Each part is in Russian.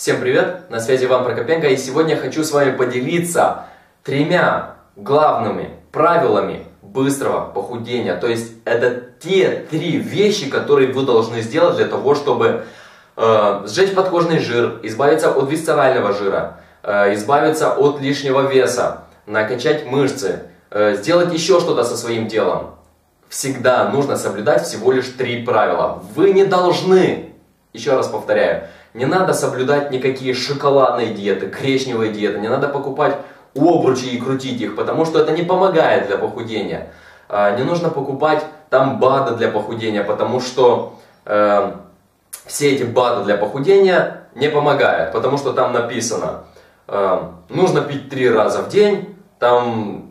Всем привет, на связи Иван Прокопенко, и сегодня я хочу с вами поделиться 3 главными правилами быстрого похудения. То есть это те 3 вещи, которые вы должны сделать для того, чтобы сжечь подкожный жир, избавиться от висцерального жира, избавиться от лишнего веса, накачать мышцы, сделать еще что-то со своим телом. Всегда нужно соблюдать всего лишь 3 правила. Вы не должны, еще раз повторяю, не надо соблюдать никакие шоколадные диеты, гречневые диеты, не надо покупать обручи и крутить их, потому что это не помогает для похудения. Не нужно покупать там БАДы для похудения, потому что все эти БАДы для похудения не помогают, потому что там написано, нужно пить 3 раза в день, там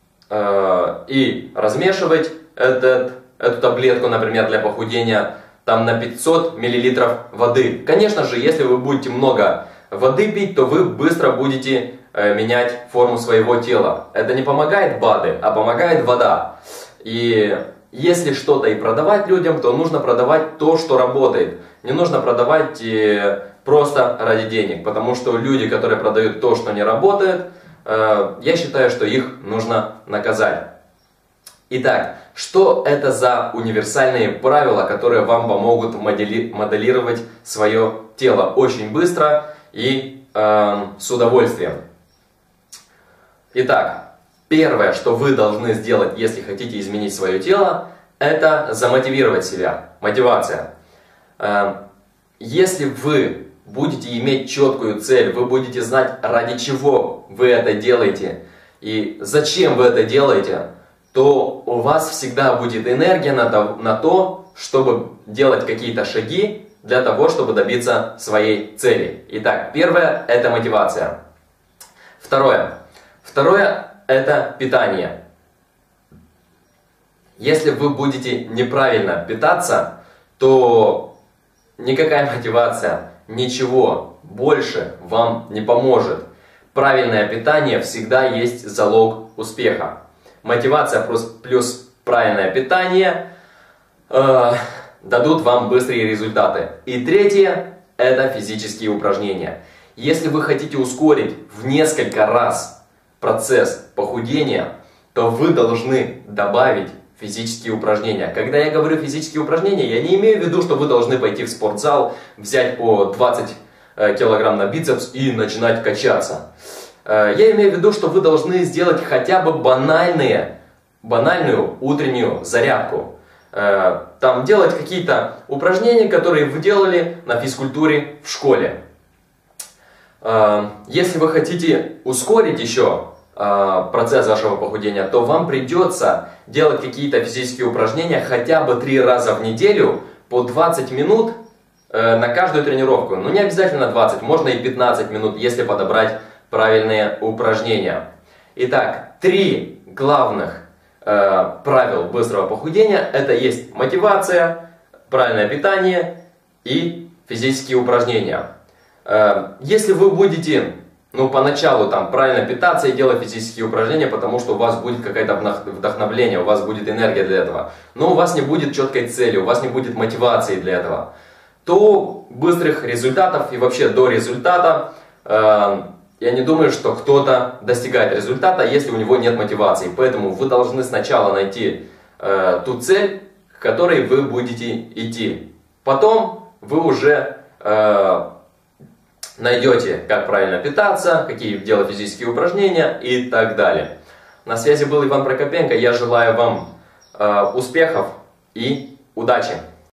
и размешивать эту таблетку, например, для похудения, там на 500 мл воды. Конечно же, если вы будете много воды пить, то вы быстро будете менять форму своего тела. Это не помогает БАДы, а помогает вода. И если что-то и продавать людям, то нужно продавать то, что работает. Не нужно продавать просто ради денег, потому что люди, которые продают то, что не работает, я считаю, что их нужно наказать. Итак, что это за универсальные правила, которые вам помогут моделировать свое тело очень быстро и с удовольствием? Итак, первое, что вы должны сделать, если хотите изменить свое тело, это замотивировать себя. Мотивация. Если вы будете иметь четкую цель, вы будете знать, ради чего вы это делаете и зачем вы это делаете, то у вас всегда будет энергия на то, чтобы делать какие-то шаги для того, чтобы добиться своей цели. Итак, первое – это мотивация. Второе – это питание. Если вы будете неправильно питаться, то никакая мотивация, ничего больше вам не поможет. Правильное питание всегда есть залог успеха. Мотивация плюс правильное питание дадут вам быстрые результаты. И третье – это физические упражнения. Если вы хотите ускорить в несколько раз процесс похудения, то вы должны добавить физические упражнения. Когда я говорю физические упражнения, я не имею в виду, что вы должны пойти в спортзал, взять по 20 килограмм на бицепс и начинать качаться. Я имею в виду, что вы должны сделать хотя бы банальную утреннюю зарядку. Там делать какие-то упражнения, которые вы делали на физкультуре в школе. Если вы хотите ускорить еще процесс вашего похудения, то вам придется делать какие-то физические упражнения хотя бы 3 раза в неделю по 20 минут на каждую тренировку. Но не обязательно 20, можно и 15 минут, если подобрать правильные упражнения. Итак, 3 главных правил быстрого похудения – это есть мотивация, правильное питание и физические упражнения. Если вы будете поначалу правильно питаться и делать физические упражнения, потому что у вас будет какое-то вдохновление, у вас будет энергия для этого, но у вас не будет четкой цели, у вас не будет мотивации для этого, то быстрых результатов и вообще до результата я не думаю, что кто-то достигает результата, если у него нет мотивации. Поэтому вы должны сначала найти ту цель, к которой вы будете идти. Потом вы уже найдете, как правильно питаться, какие делать физические упражнения и так далее. На связи был Иван Прокопенко. Я желаю вам успехов и удачи!